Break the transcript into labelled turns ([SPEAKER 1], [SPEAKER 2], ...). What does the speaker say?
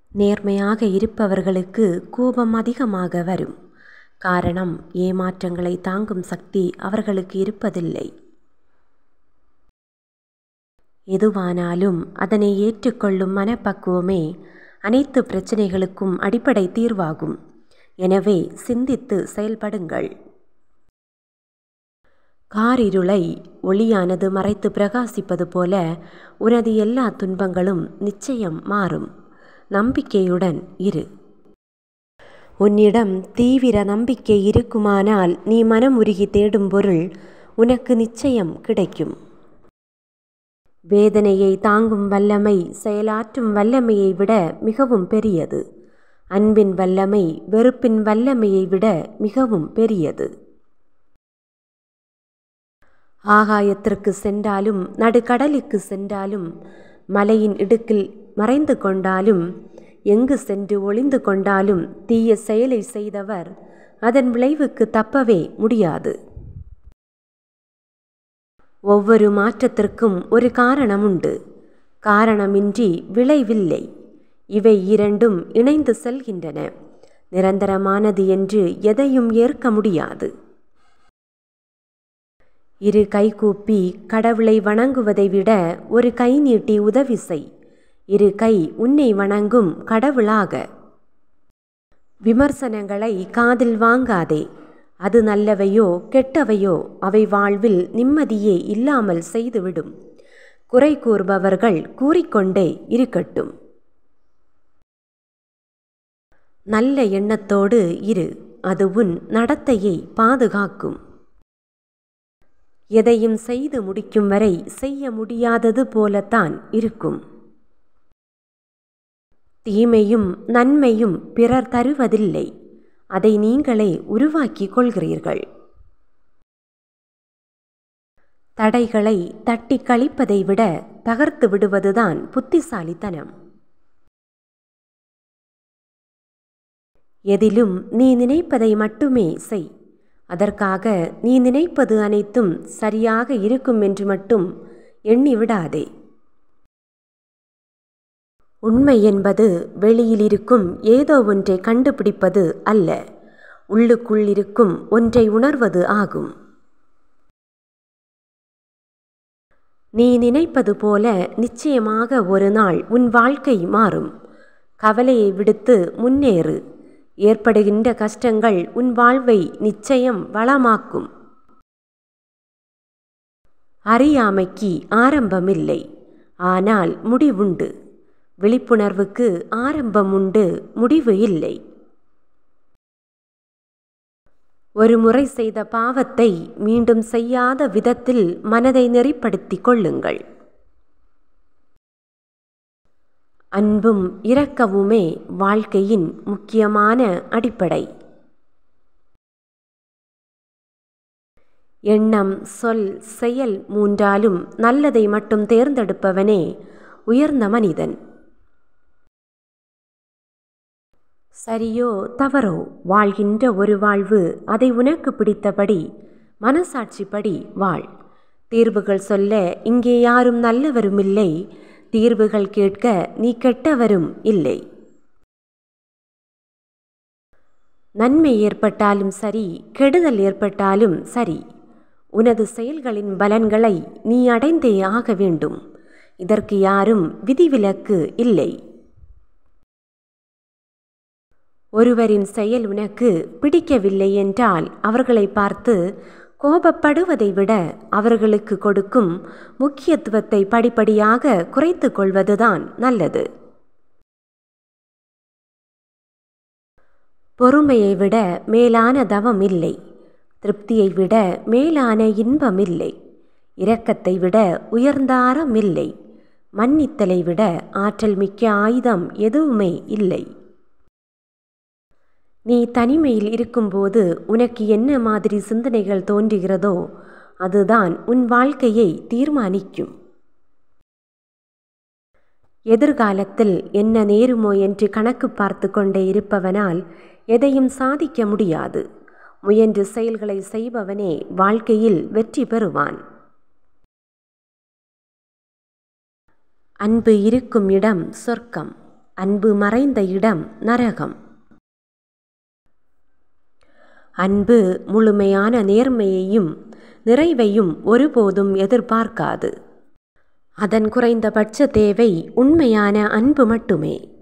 [SPEAKER 1] நேர்மையாக இருப்பவர்களுக்கு கோபம் அதிகமாக வரும். காரணம், ஏமாற்றங்களை தாங்கும் சக்தி அவர்களுக்கு இருப்பதில்லை. எதுவானாலும் அதனை ஏற்றுக்கொள்ளும் மனப்பக்குவமே அனைத்து பிரச்சனைகளுக்கும் அடிப்படை தீர்வாகும். எனவே சிந்தித்து செயல்படுங்கள். காரிருளை ஒளியானது மறைத்து பிரகாசிப்பது போல உனது எல்லா துன்பங்களும் நிச்சயம் மாறும். நம்பிக்கையுடன் இரு. உன்னிடம் தீவிர நம்பிக்கை இருக்குமானால் நீ மனமுருகி தேடும் பொருள் உனக்கு நிச்சயம் கிடைக்கும். வேதனையை தாங்கும் வல்லமை செயலாற்றும் வல்லமையை விட மிகவும் பெரியது. அன்பின் வல்லமை வெறுப்பின் வல்லமையை விட மிகவும் பெரியது. ஆகாயத்திற்கு சென்றாலும் நடுக்கடலுக்கு சென்றாலும் மலையின் இடுக்கில் மறைந்து கொண்டாலும் எங்கு சென்று ஒளிந்து கொண்டாலும் தீய செயலை செய்தவர் அதன் விளைவுக்கு தப்பவே முடியாது. ஒவ்வொரு மாற்றத்திற்கும் ஒரு காரணம் உண்டு. காரணமின்றி விளைவில்லை. இவை இரண்டும் இணைந்து செல்கின்றன. நிரந்தரமானது என்று எதையும் ஏற்க முடியாது. இரு கைகூப்பி கடவுளை வணங்குவதை விட ஒரு கை நீட்டி உதவி செய். இரு கை உன்னை வணங்கும் கடவுளாக. விமர்சனங்களை காதில் வாங்காதே. அது நல்லவையோ கெட்டவையோ அவை வாழ்வில் நிம்மதியே இல்லாமல் செய்துவிடும். குறை கூறுபவர்கள் கூறிக்கொண்டே இருக்கட்டும். நல்ல எண்ணத்தோடு இரு. அது உன் நடத்தையை பாதுகாக்கும். எதையும் செய்து முடிக்கும் வரை செய்ய முடியாதது போலத்தான் இருக்கும். தீமையும் நன்மையும் பிறர் தருவதில்லை. அதை நீங்களே உருவாக்கிக் கொள்கிறீர்கள். தடைகளை தட்டி கழிப்பதை விட தகர்த்து விடுவதுதான் புத்திசாலித்தனம். எதிலும் நீ நினைப்பதை மட்டுமே செய். அதற்காக நீ நினைப்பது அனைத்தும் சரியாக இருக்கும் என்று மட்டும் எண்ணிவிடாதே. உண்மை என்பது வெளியில் இருக்கும் ஏதோ ஒன்றை கண்டுபிடிப்பது அல்ல, உள்ளுக்குள் இருக்கும் ஒன்றை உணர்வது ஆகும். நீ நினைப்பது போல நிச்சயமாக ஒரு நாள் உன் வாழ்க்கை மாறும். கவலையை விடுத்து முன்னேறு. ஏற்படுகின்ற கஷ்டங்கள் உன் வாழ்வை நிச்சயம் வளமாக்கும். அறியாமைக்கு ஆரம்பமில்லை, ஆனால் முடிவுண்டு. விழிப்புணர்வுக்கு ஆரம்பம் உண்டு, முடிவு இல்லை. ஒரு முறை செய்த பாவத்தை மீண்டும் செய்யாத விதத்தில் மனதை நெறிப்படுத்திக் கொள்ளுங்கள். அன்பும் இரக்கமுமே வாழ்க்கையின் முக்கியமான அடிப்படை. எண்ணம், சொல், செயல் மூன்றாலும் நல்லதை மட்டும் தேர்ந்தெடுப்பவனே உயர்ந்த மனிதன். சரியோ தவறோ வாழ்கின்ற ஒரு வாழ்வு அதை உனக்கு பிடித்தபடி மனசாட்சிப்படி வாழ். தீர்வுகள் சொல்ல இங்கே யாரும் நல்லவரும் இல்லை. தீர்வுகள் கேட்க நீ கெட்டவரும் இல்லை. நன்மை ஏற்பட்டாலும் சரி, கெடுதல் ஏற்பட்டாலும் சரி, உனது செயல்களின் பலன்களை நீ அடைந்தே ஆக வேண்டும். இதற்கு யாரும் விதிவிலக்கு இல்லை. ஒருவரின் செயல் உனக்கு பிடிக்கவில்லை என்றால் அவர்களை பார்த்து கோபப்படுவதை விட அவர்களுக்கு கொடுக்கும் முக்கியத்துவத்தை படிப்படியாக குறைத்து கொள்வதுதான் நல்லது. பொறுமையை விட மேலான தவம் இல்லை. திருப்தியை விட மேலான இன்பம் இல்லை. இரக்கத்தை விட உயர்ந்த அறம் இல்லை. மன்னித்தலை விட ஆற்றல் மிக்க ஆயுதம் எதுவுமே இல்லை. நீ தனிமையில் இருக்கும்போது உனக்கு என்ன மாதிரி சிந்தனைகள் தோன்றுகிறதோ அதுதான் உன் வாழ்க்கையை தீர்மானிக்கும். எதிர்காலத்தில் என்ன நேருமோ என்று கணக்கு பார்த்து கொண்டே இருப்பவனால் எதையும் சாதிக்க முடியாது. முயன்று செயல்களை செய்பவனே வாழ்க்கையில் வெற்றி பெறுவான். அன்பு இருக்கும் இடம் சொர்க்கம். அன்பு மறைந்த இடம் நரகம். அன்பு முழுமையான நேர்மையையும் நிறைவையும் ஒருபோதும் எதிர்பார்க்காது. அதன் குறைந்தபட்ச தேவை உண்மையான அன்பு மட்டுமே.